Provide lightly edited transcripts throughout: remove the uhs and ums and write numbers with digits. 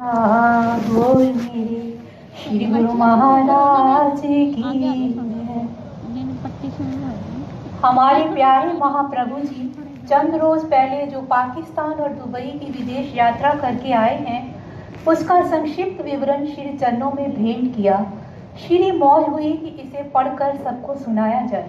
बोल मेरे श्री गुरु महाराज की। हमारे प्यारे महाप्रभु जी चंद रोज पहले जो पाकिस्तान और दुबई की विदेश यात्रा करके आए हैं, उसका संक्षिप्त विवरण श्री चरणों में भेंट किया। श्री मौज हुई कि इसे पढ़कर सबको सुनाया जाए।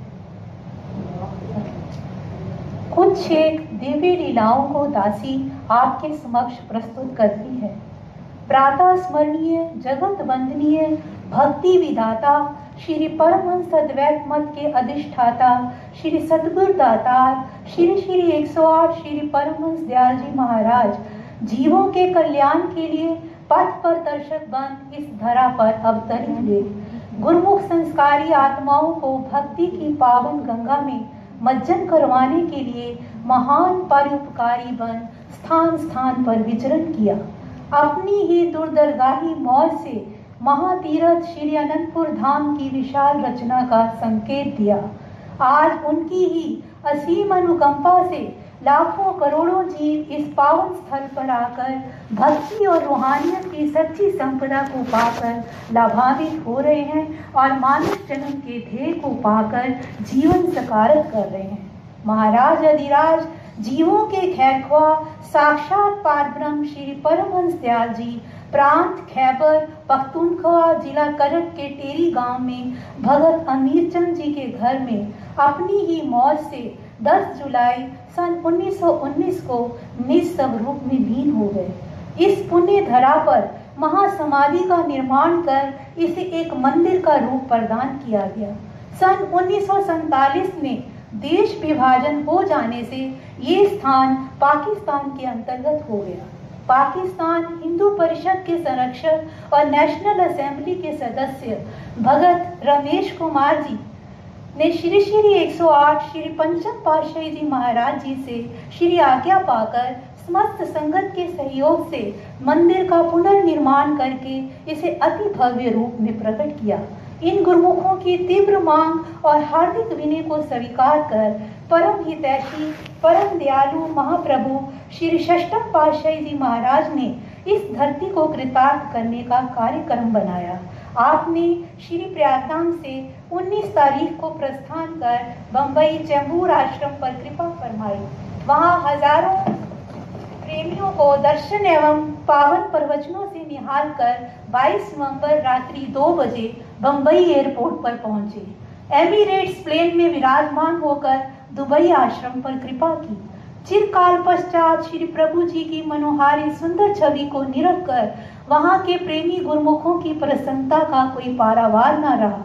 कुछ एक दिव्य लीलाओं को दासी आपके समक्ष प्रस्तुत करती है। प्रातः स्मरणीय, जगत वंदनीय, भक्ति विधाता श्री परमहंस अद्वैत मत के अधिष्ठाता श्री सतगुरु दातार श्री श्री 108 श्री परमहंस दयाल जी महाराज जीवों के कल्याण के लिए पथ पर दर्शक बन इस धरा पर अवतरित हुए। गुरुमुख संस्कारी आत्माओं को भक्ति की पावन गंगा में मज्जन करवाने के लिए महान परोपकारी बन स्थान स्थान पर विचरण किया। अपनी ही दुर्दरगाही मौज से महातीरथ श्री अनंतपुर धाम की विशाल रचना का संकेत दिया। आज उनकी ही असीम अनुकंपा से लाखों करोड़ों जीव इस पावन स्थल पर आकर भक्ति और रूहानियत की सच्ची संपदा को पाकर लाभान्वित हो रहे हैं और मानव जन्म के ध्येय को पाकर जीवन सकारत कर रहे हैं। महाराज अधिराज जीवों के खैरख्वा साक्षात पारब्रह्म श्री परमहंस दयाल जी प्रांत खैबर पख्तूनख्वा जिला करट के टेरी गांव में भगत अमीरचंद जी के घर में अपनी ही मौज से 10 जुलाई सन 1919 को निज स्वरूप में लीन हो गए। इस पुण्य धरा पर महासमाधि का निर्माण कर इसे एक मंदिर का रूप प्रदान किया गया। सन 1947 में देश विभाजन हो जाने से ये स्थान पाकिस्तान के अंतर्गत हो गया। पाकिस्तान हिंदू परिषद के संरक्षक और नेशनल असेंबली के सदस्य भगत रमेश कुमार जी ने श्री श्री 108 श्री पंचम पातशाही जी महाराज जी से श्री आज्ञा पाकर समस्त संगत के सहयोग से मंदिर का पुनर्निर्माण करके इसे अति भव्य रूप में प्रकट किया। इन गुरुमुखों की तीव्र मांग और हार्दिक विनय को स्वीकार कर परम हितैषी परम दयालु महाप्रभु श्री षष्ठम पातशाही जी महाराज ने इस धरती को कृतार्थ करने का कार्यक्रम बनाया। आपने श्री प्रयागराज से 19 तारीख को प्रस्थान कर बंबई चैम्बूर आश्रम पर कृपा फरमाई। वहां हजारों प्रेमियों को दर्शन एवं पावन प्रवचनों से निहाल कर 22 नवंबर रात्रि 2 बजे बंबई एयरपोर्ट पर पहुंचे। एमिरेट्स प्लेन में विराजमान होकर दुबई आश्रम पर कृपा की। चिरकाल पश्चात श्री प्रभु जी की मनोहारी सुंदर छवि को निरख कर वहां के प्रेमी गुरुमुखों की प्रसन्नता का कोई पारावार न रहा।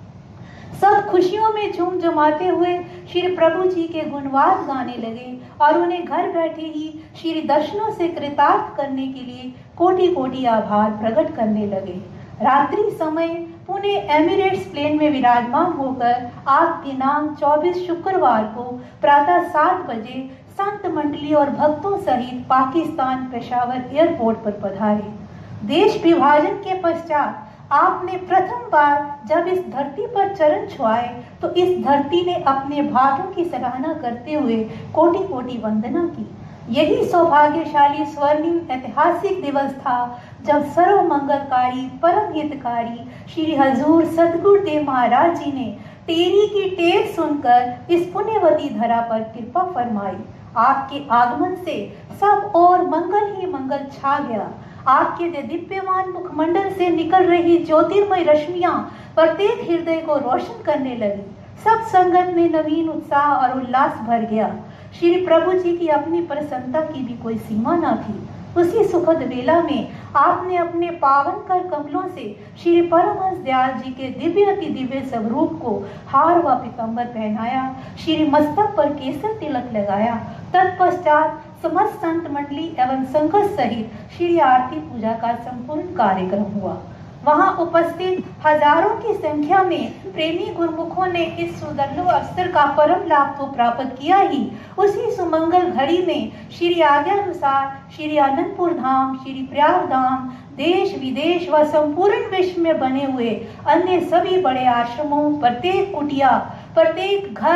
सब खुशियों में झूम जमाते हुए श्री प्रभु जी के गुणवाद गाने लगे और उन्हें घर बैठे ही श्री दर्शनों से कृतार्थ करने के लिए कोटि कोटि आभार प्रकट करने लगे। रात्रि समय पुणे एमिरेट्स प्लेन में विराजमान होकर आज दिनांक 24 शुक्रवार को प्रातः 7 बजे संत मंडली और भक्तों सहित पाकिस्तान पेशावर एयरपोर्ट पर पधारे। देश विभाजन के पश्चात आपने प्रथम बार जब इस धरती पर चरण छुआए तो इस धरती ने अपने भाग्यों की सराहना करते हुए कोटि कोटि वंदना की। यही सौभाग्यशाली स्वर्णिम ऐतिहासिक दिवस था जब सर्व मंगलकारी परम हितकारी श्री हजूर सतगुरुदेव महाराज जी ने टेरी की टेर सुनकर इस पुण्यवती धरा पर कृपा फरमाई। आपके आगमन से सब और मंगल ही मंगल छा गया। आपके दिव्यमान मुखमंडल से निकल रही ज्योतिर्मय रश्मियां प्रत्येक हृदय को रोशन करने लगी। सब संगत में नवीन उत्साह और उल्लास भर गया। श्री प्रभु जी की अपनी प्रसन्नता की भी कोई सीमा न थी। उसी सुखद वेला में आपने अपने पावन कर कमलों से श्री परमहंस दयाल जी के दिव्य अति दिव्य स्वरूप को हार व पीतांबर पहनाया, श्री मस्तक पर केसर तिलक लगाया। तत्पश्चात समस्त संत मंडली एवं संगत सहित श्री आरती पूजा का संपूर्ण कार्यक्रम हुआ। वहां उपस्थित हजारों की संख्या में प्रेमी गुरुमुखों ने इस सुदर्शन अवसर का परम लाभ तो प्राप्त किया ही, उसी सुमंगल घड़ी में श्री आज्ञानुसार श्री अनंतपुर धाम, श्री प्रयाग धाम, देश विदेश व संपूर्ण विश्व में बने हुए अन्य सभी बड़े आश्रमों, प्रत्येक कुटिया, प्रत्येक घर,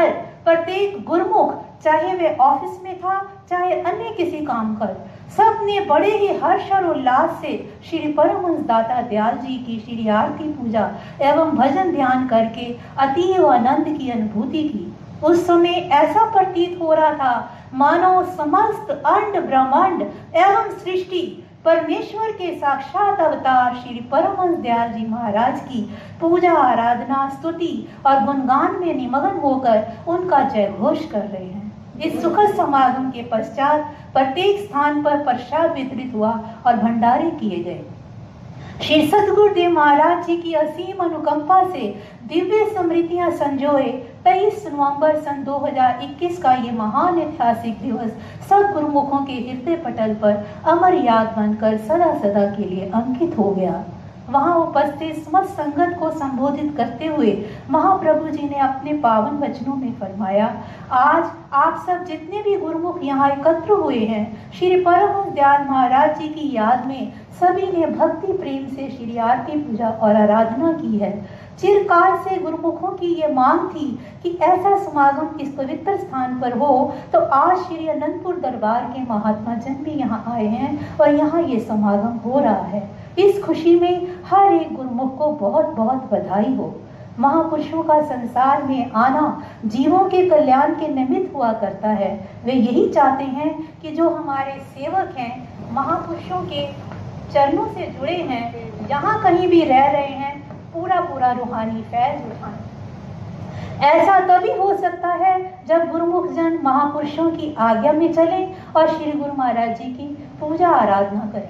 प्रत्येक गुरुमुख, चाहे वे ऑफिस में था चाहे अन्य किसी काम कर, सब ने बड़े ही हर्ष और उल्लास से श्री परमहंस दाता दयाल जी की श्री आरती पूजा एवं भजन ध्यान करके अतीव आनंद की अनुभूति की। उस समय ऐसा प्रतीत हो रहा था मानो समस्त अंड ब्रह्मांड एवं सृष्टि परमेश्वर के साक्षात अवतार श्री परमहंस दयाल जी महाराज की पूजा आराधना स्तुति और गुणगान में निमग्न होकर उनका जय घोष कर रहे हैं। इस सुखद समागम के पश्चात प्रत्येक स्थान पर प्रसाद वितरित हुआ और भंडारे किए गए। श्री सद्गुरुदेव महाराज जी की असीम अनुकंपा से दिव्य स्मृतियां संजोए 23 नवंबर सन 2021 का ये महान ऐतिहासिक दिवस सब गुरुमुखों के हृदय पटल पर अमर याद बनकर सदा सदा के लिए अंकित हो गया। वहां उपस्थित समस्त संगत को संबोधित करते हुए महाप्रभु जी ने अपने पावन वचनों में फरमाया, आज आप सब जितने भी गुरुमुख यहाँ एकत्र हुए हैं, श्री परमहंस दयाल महाराज जी की याद में सभी ने भक्ति प्रेम से श्री आरती पूजा और आराधना की है। चिरकाल से गुरुमुखों की ये मांग थी कि ऐसा समागम इस पवित्र स्थान पर हो, तो आज श्री अनंतपुर दरबार के महात्मा जन भी यहाँ आए हैं और यहाँ ये समागम हो रहा है। इस खुशी में हर एक गुरुमुख को बहुत बहुत बधाई हो। महापुरुषों का संसार में आना जीवों के कल्याण के निमित्त हुआ करता है। वे यही चाहते हैं कि जो हमारे सेवक हैं, महापुरुषों के चरणों से जुड़े हैं, जहाँ कहीं भी रह रहे हैं, पूरा पूरा रूहानी फैज उठाएं। ऐसा तभी हो सकता है जब गुरुमुख जन महापुरुषों की आज्ञा में चलें और श्री गुरु महाराज जी की पूजा आराधना करें।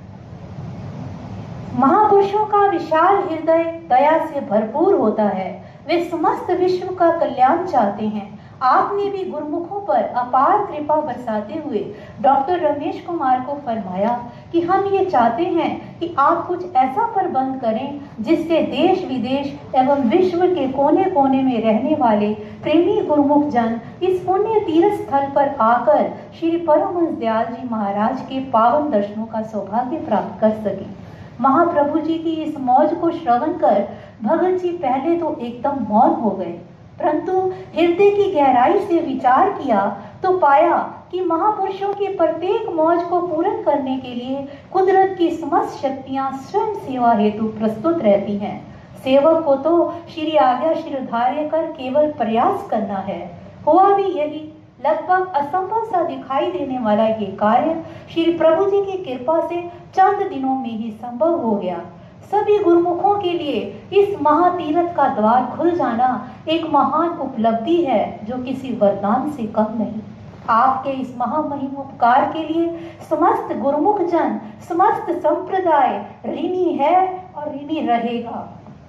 महापुरुषों का विशाल हृदय दया से भरपूर होता है। वे समस्त विश्व का कल्याण चाहते हैं। आपने भी गुरुमुखों पर अपार कृपा बरसाते हुए डॉक्टर रमेश कुमार को फरमाया कि हम ये चाहते हैं कि आप कुछ ऐसा प्रबंध करें जिससे देश विदेश एवं विश्व के कोने कोने में रहने वाले प्रेमी गुरुमुख जन इस पुण्य तीर्थ स्थल पर आकर श्री परमहंस दयाल जी महाराज के पावन दर्शनों का सौभाग्य प्राप्त कर सके। महाप्रभु जी की इस मौज को श्रवण कर भगत जी पहले तो एकदम मौन हो गए, परंतु हृदय की गहराई से विचार किया तो पाया कि महापुरुषों की प्रत्येक मौज को पूर्ण करने के लिए कुदरत की समस्त शक्तियां स्वयं सेवा हेतु प्रस्तुत रहती हैं। सेवक को तो श्री आज्ञा शिरोधार्य कर केवल प्रयास करना है। हुआ भी यही। लगभग असंभव सा दिखाई देने वाला ये कार्य श्री प्रभु जी की कृपा से चंद दिनों में ही संभव हो गया। सभी गुरुमुखों के लिए इस महातीर्थ का द्वार खुल जाना एक महान उपलब्धि है जो किसी वरदान से कम नहीं। आपके इस महामहिम उपकार के लिए समस्त गुरुमुख जन, समस्त संप्रदाय ऋणी है और ऋणी रहेगा।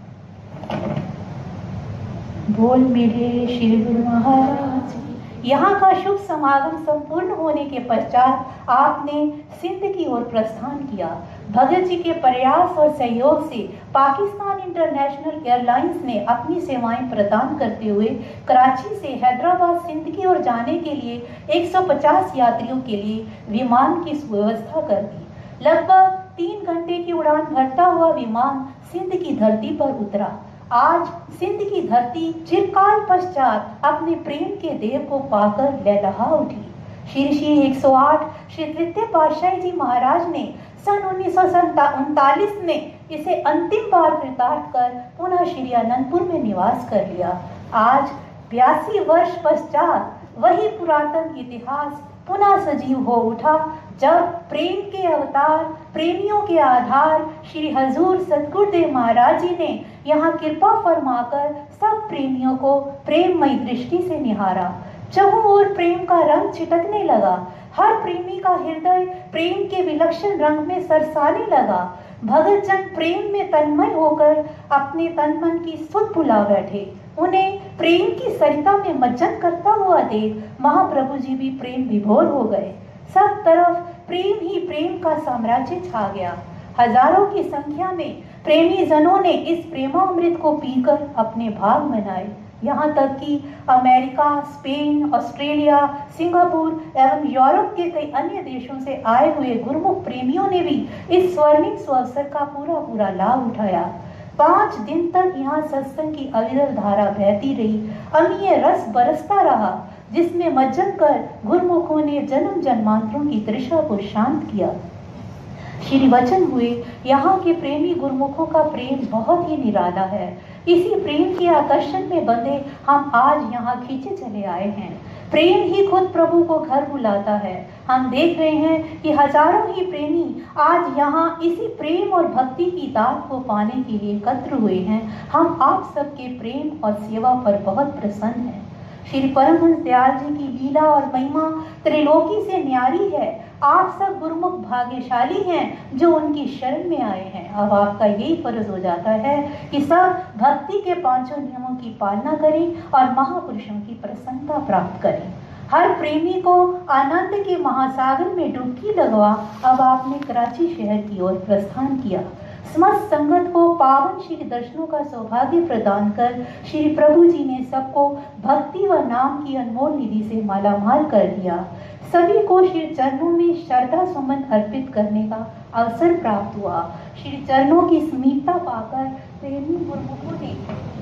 बोल मेरे श्री गुरु महाराज। यहाँ का शुभ समागम संपूर्ण होने के पश्चात आपने सिंध की ओर प्रस्थान किया। भगत जी के प्रयास और सहयोग से पाकिस्तान इंटरनेशनल एयरलाइंस ने अपनी सेवाएं प्रदान करते हुए कराची से हैदराबाद सिंध की ओर जाने के लिए 150 यात्रियों के लिए विमान की सुव्यवस्था कर दी। लगभग 3 घंटे की उड़ान भरता हुआ विमान सिंध की धरती पर उतरा। आज सिंध की धरती चिरकाल पश्चात अपने प्रेम के देव को पाकर लहलहा उठी। श्री 108 श्री तृतीय पातशाही जी महाराज ने सन 1939 में इसे अंतिम बार कृतार्थ कर पुनः श्री अनंतपुर में निवास कर लिया। आज 82 वर्ष पश्चात वही पुरातन इतिहास पुनः सजीव हो उठा, जब प्रेम के अवतार, प्रेमियों के आधार श्री हजूर सतगुरुदेव महाराज जी ने यहाँ कृपा फरमाकर सब प्रेमियों को प्रेममयी दृष्टि से निहारा। चहुं ओर प्रेम का रंग छिटकने लगा। हर प्रेमी का हृदय प्रेम के विलक्षण रंग में सरसाने लगा। भगत जन प्रेम में तन्मय होकर अपने तन मन की सुध भुला बैठे। उन्हें प्रेम की सरिता में मज्जन करता हुआ देख महाप्रभु जी भी प्रेम विभोर हो गए। सब तरफ प्रेम ही प्रेम का साम्राज्य छा गया। हजारों की संख्या में प्रेमी जनों ने इस प्रेमामृत को पीकर अपने भाग मनाए। यहाँ तक कि अमेरिका, स्पेन, ऑस्ट्रेलिया, सिंगापुर एवं यूरोप के कई अन्य देशों से आए हुए गुरुमुख प्रेमियों ने भी इस स्वर्णिम सुअवसर का पूरा लाभ उठाया। 5 दिन तक यहाँ सत्संग की अविरल धारा बहती रही। अमीय रस बरसता रहा, जिसमें मज्जन कर गुरुमुखों ने जन्म जन्मांतरों की तृषा को शांत किया। श्री वचन हुए, यहाँ के प्रेमी गुरुमुखों का प्रेम बहुत ही निराला है। इसी प्रेम के आकर्षण में बंधे हम आज यहाँ खींचे चले आए हैं। प्रेम ही खुद प्रभु को घर बुलाता है। हम देख रहे हैं कि हजारों ही प्रेमी आज यहाँ इसी प्रेम और भक्ति की दात को पाने के लिए एकत्र हुए हैं। हम आप सबके प्रेम और सेवा पर बहुत प्रसन्न हैं। श्री परमहंस दयाल जी की लीला और महिमा त्रिलोकी से न्यारी है। आप सब गुरुमुख भाग्यशाली हैं जो उनकी शरण में आए हैं। अब आपका यही फर्ज हो जाता है कि सब भक्ति के पांचों नियमों की पालना करें और महापुरुषों की प्रसन्नता प्राप्त करें। हर प्रेमी को आनंद के महासागर में डुबकी लगवा अब आपने कराची शहर की ओर प्रस्थान किया। समस्त संगत को पावन श्री दर्शनों का सौभाग्य प्रदान कर श्री प्रभु जी ने सबको भक्ति व नाम की अनमोल निधि से मालामाल कर दिया। सभी को श्री चरणों में श्रद्धा सुमन अर्पित करने का अवसर प्राप्त हुआ। श्री चरणों की समीपता पाकर प्रेमी गुरुमुखों ने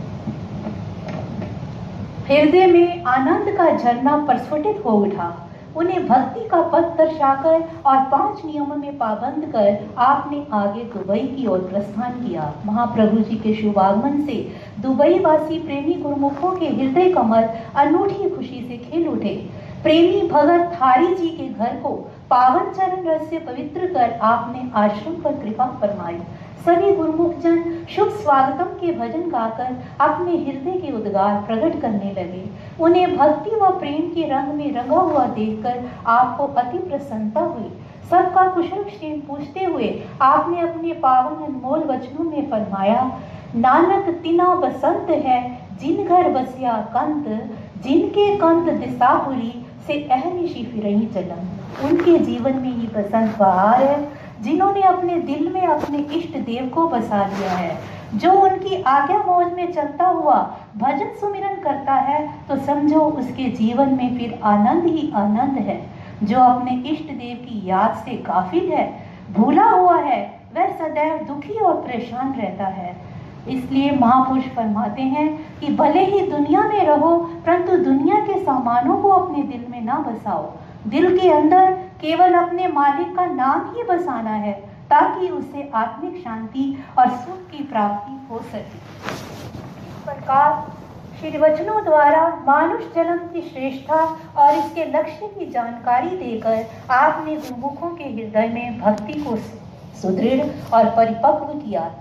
हृदय में आनंद का झरना प्रस्फुटित हो उठा। उन्हें भक्ति का पथ दर्शाकर और 5 नियमों में पाबंद कर आपने आगे दुबई की ओर प्रस्थान किया। महाप्रभु जी के शुभागमन से दुबई वासी प्रेमी गुरुमुखों के हृदय कमल अनूठी खुशी से खिल उठे। प्रेमी भगत थारी जी के घर को पावन चरण रस से पवित्र कर आपने आश्रम पर कृपा फरमाई। सभी गुरुमुख जन शुभ स्वागतम के भजन गाकर अपने हृदय के उद्गार प्रकट करने लगे। उन्हें भक्ति व प्रेम के रंग में रंगा हुआ देखकर आपको अति प्रसन्नता हुई। सबका कुशल क्षेम पूछते हुए आपने अपने पावन अनमोल वचनों में फरमाया, नानक तिना बसंत है जिन घर बसिया कंत, जिनके कंत दिसापुरी से अहनिशी फिरही चलन। उनके जीवन में ही बसंत बहार है जिन्होंने अपने दिल में अपने इष्ट देव को बसा लिया है। जो उनकी आज्ञा मौज में चलता हुआ भजन सुमिरन करता है तो समझो उसके जीवन में फिर आनंद ही आनंद है। जो अपने इष्ट देव की याद से गाफिल है, भूला हुआ है, वह सदैव दुखी और परेशान रहता है। इसलिए महापुरुष फरमाते हैं कि भले ही दुनिया में रहो परंतु दुनिया के सामानों को अपने दिल में ना बसाओ। दिल के अंदर केवल अपने मालिक का नाम ही बसाना है ताकि उससे आत्मिक शांति और सुख की प्राप्ति हो सके। इस प्रकार श्री वचनों द्वारा मानुष जन्म की श्रेष्ठता और इसके लक्ष्य की जानकारी देकर आपने गुरुमुखों के हृदय में भक्ति को सुदृढ़ और परिपक्व किया।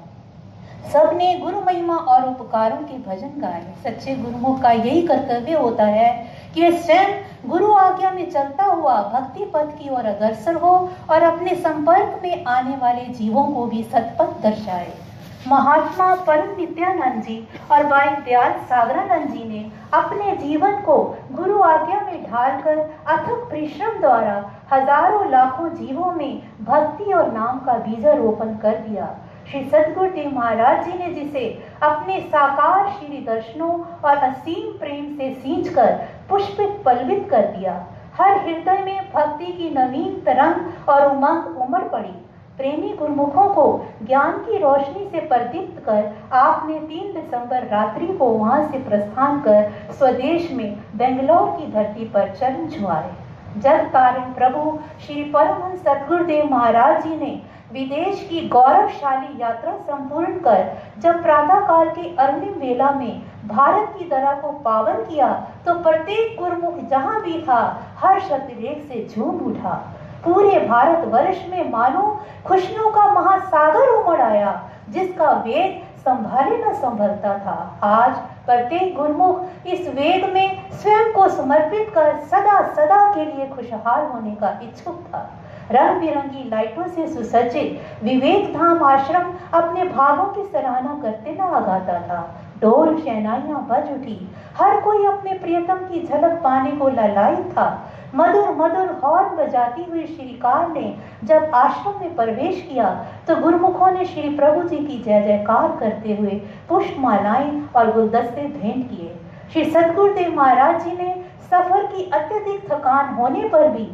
सबने गुरु महिमा और उपकारों के भजन गाए। सच्चे गुरुमुख का यही कर्तव्य होता है कि वे स्वयं गुरु आज्ञा में चलता हुआ भक्ति पथ की ओर अग्रसर हो और अपने संपर्क में आने वाले जीवों को भी सतपथ दर्शाए। महात्मा परम नित्यानंद जी और भाई दयाल सागरानंद जी ने अपने जीवन को गुरु आज्ञा में ढालकर अथक परिश्रम द्वारा हजारों लाखों जीवों में भक्ति और नाम का बीजारोपण कर दिया। श्री सद्गुरुदेव महाराज जी ने जिसे अपने साकार श्री दर्शनों और असीम प्रेम से सींचकर पुष्पित पल्वित कर दिया। हर हृदय में भक्ति की नवीन तरंग और उमंग उमड़ पड़ी। प्रेमी गुरुमुखों को ज्ञान की रोशनी से प्रदीप्त कर आपने 3 दिसंबर रात्रि को वहां से प्रस्थान कर स्वदेश में बेंगलोर की धरती पर चरण छुआए। जग तारण प्रभु श्री परमहंस सद्गुरुदेव महाराज जी ने विदेश की गौरवशाली यात्रा संपूर्ण कर जब प्रातः काल के अर्निम वेला में भारत की धरा को पावन किया तो प्रत्येक गुरुमुख जहां भी था हर्ष अतिरेक से झूम उठा। पूरे भारत वर्ष में मानो खुशियों का महासागर उमड़ आया जिसका वेग संभाले न संभलता था। आज प्रत्येक गुरुमुख इस वेग में स्वयं को समर्पित कर सदा सदा के लिए खुशहाल होने का इच्छुक था। रंग बिरंगी लाइटों से सुसज्जित विवेक धाम आश्रम अपने भावों की सराहना करते न आगाता था। ढोल शहनाइयां बज उठी, हर कोई अपने प्रियतम की झलक पाने को ललायित था। मधुर मधुर हॉर्न बजाती हुई श्रीकार ने जब आश्रम में प्रवेश किया तो गुरुमुखों ने श्री प्रभु जी की जय जयकार करते हुए पुष्पमालाएं और गुलदस्ते भेंट किए। श्री सद्गुरुदेव महाराज जी ने सफर की अत्यधिक थकान होने पर भी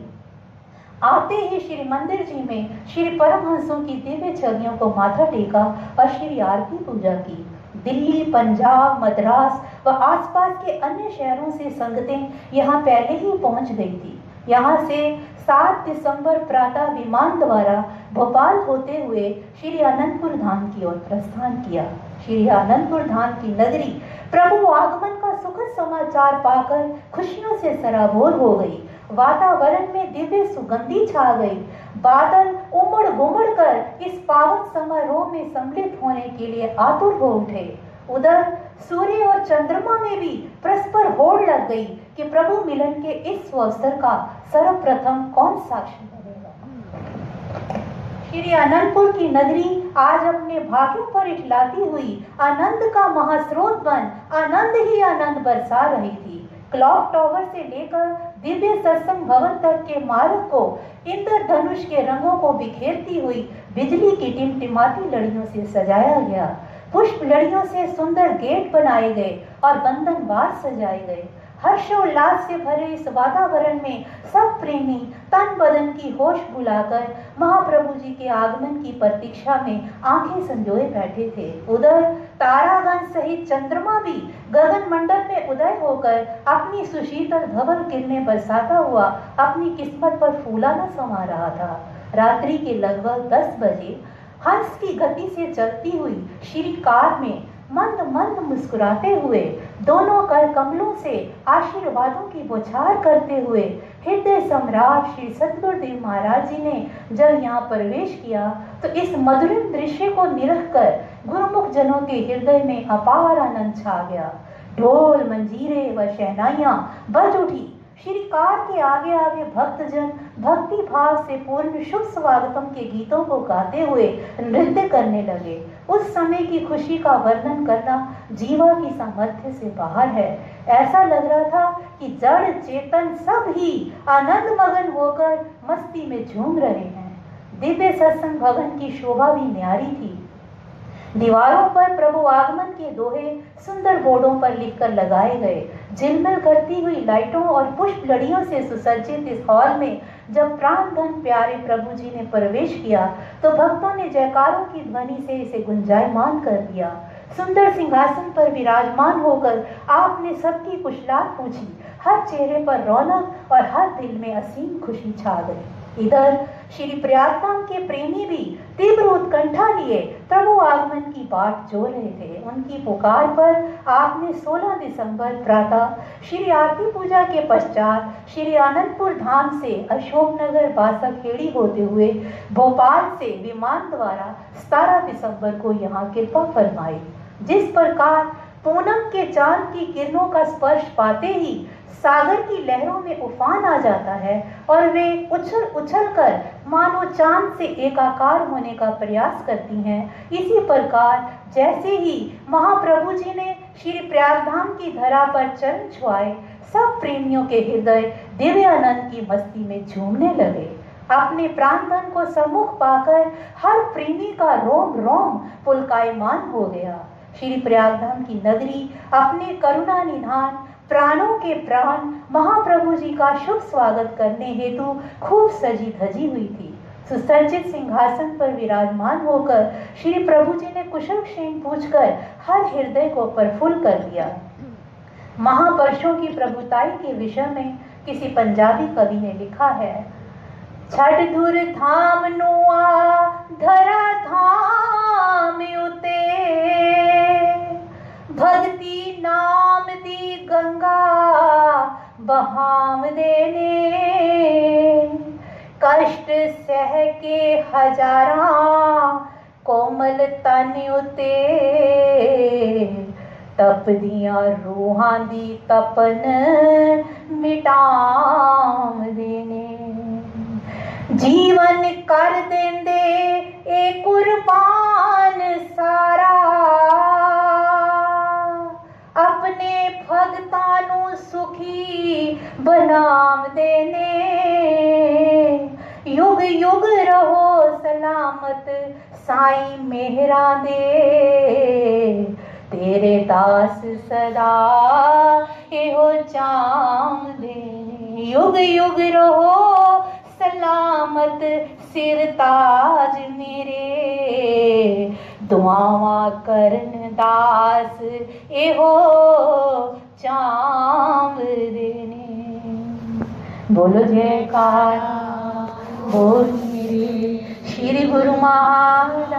आते ही श्री मंदिर जी में श्री परमहंसों की दिव्य छवियों को माथा टेका और श्री आरती पूजा की। दिल्ली, पंजाब, मद्रास व आसपास के अन्य शहरों से संगतें यहाँ पहले ही पहुँच गई थी। यहाँ से 7 दिसंबर प्रातः विमान द्वारा भोपाल होते हुए श्री अनंतपुर धाम की ओर प्रस्थान किया। श्री अनंतपुर धाम की नगरी प्रभु आगमन का सुखद समाचार पाकर खुशियों से सराबोर हो गई। वातावरण में दिव्य सुगंधी छा गई। बादल उमड़ घुमड़ कर इस पावन समारोह में सम्मिलित होने के लिए आतुर हो उठे। उधर सूर्य और चंद्रमा में भी परस्पर होड़ लग गई कि प्रभु मिलन के इस अवसर का सर्वप्रथम कौन साक्षी बनेगा। श्री अनंतपुर की नगरी आज अपने भाग्यों पर इठलाती हुई आनंद का महास्रोत बन आनंद ही आनंद बरसा रही थी। क्लॉक टावर से लेकर दिव्य सत्संग भवन तक के मार्ग को इंद्रधनुष के रंगों को बिखेरती हुई बिजली की टिमटिमाती लड़ियों से सजाया गया। पुष्प लड़ियों से सुंदर गेट बनाए गए और बंधन बार सजाए गए। हर्षोल्लास से भरे इस वातावरण में सब प्रेमी तन बदन की होश भुलाकर महाप्रभु जी के आगमन की प्रतीक्षा में आंखें संजोए बैठे थे। उधर तारागण सहित चंद्रमा भी गगन मंडल में उदय होकर अपनी सुशीतल धवल किरणें बरसाता हुआ अपनी किस्मत पर फूला न समा रहा था। रात्रि के लगभग 10 बजे हंस की गति से चलती हुई श्री कार में मंद मंद मुस्कुराते हुए दोनों कर कमलों से आशीर्वादों की बौछार करते हुए हृदय सम्राट श्री सद्गुरुदेव महाराज जी ने जब यहाँ प्रवेश किया तो इस मधुरम दृश्य को निरखकर गुरुमुख जनों के हृदय में अपार आनंद छा गया। ढोल मंजीरे व शहनाइयां बज उठी। श्री कार के आगे आगे भक्तजन भक्ति भाव से पूर्ण शुभ स्वागतम के गीतों को गाते हुए नृत्य करने लगे। उस समय की खुशी का वर्णन करना जीवा की सामर्थ्य से बाहर है। ऐसा लग रहा था कि जड़ चेतन सब ही आनंद मगन होकर मस्ती में झूम रहे हैं। दिव्य सत्संग भवन की शोभा भी न्यारी थी। दीवारों पर प्रभु आगमन के दोहे सुंदर बोर्डों पर लिखकर लगाए गए। झिलमिल करती हुई लाइटों और पुष्प लड़ियों से सुसज्जित इस हॉल में जब प्राण धन प्यारे प्रभु जी ने प्रवेश किया तो भक्तों ने जयकारों की ध्वनि से इसे गुंजायमान कर दिया। सुंदर सिंहासन पर विराजमान होकर आपने सबकी कुशलात पूछी। हर चेहरे पर रौनक और हर दिल में असीम खुशी छा गई। इधर श्री प्रयागधाम के प्रेमी भी तीव्र उत्कंठा लिए प्रभु आगमन की बाट जोह रहे थे। उनकी पुकार पर आपने 16 दिसंबर प्रातः श्री आरती पूजा के पश्चात श्री अनंतपुर धाम से अशोकनगर बासाखेड़ी होते हुए भोपाल से विमान द्वारा 17 दिसंबर को यहाँ कृपा फरमाई। जिस प्रकार पूनम के चांद की किरणों का स्पर्श पाते ही सागर की लहरों में उफान आ जाता है और वे उछल उछल कर मानो चांद से एकाकार होने का प्रयास करती हैं, इसी प्रकार जैसे ही महाप्रभु जी ने श्री प्रयागधाम की धरा पर चरण छुआए सब प्रेमियों के हृदय दिव्य आनंद की मस्ती में झूमने लगे। अपने प्राणधन को सम्मुख पाकर हर प्रेमी का रोम रोम पुलकायमान हो गया। श्री प्रयागधाम की नगरी अपने करुणा निधान प्राणों के प्राण महाप्रभु जी का शुभ स्वागत करने हेतु खूब सजी धजी हुई थी। सुसज्जित सिंहासन पर विराजमान होकर श्री प्रभु जी ने कुशल क्षेम पूछकर हर हृदय को प्रफुल्ल कर दिया। महापुरुषों की प्रभुताई के विषय में किसी पंजाबी कवि ने लिखा है, छड़ धुर धाम नुआ धरा धाम उते भक्ति नाम दी गंगा बहाम देने कष्ट सह के हजारा कोमल तन उते तपदियां रूहां दी तपन मिटाम देने जीवन कर देंदे ए कुर्बान सारा अपने भगतां नू सुखी बनाम देने युग युग रहो सलामत साईं मेहरा दे तेरे दास सदा एहो चाम देने युग युग रहो सलामत सिर ताज मेरे दुआवा करन दास एहो चांवरे ने। बोलो जयकारा बोल मेरे श्री गुरु महाराज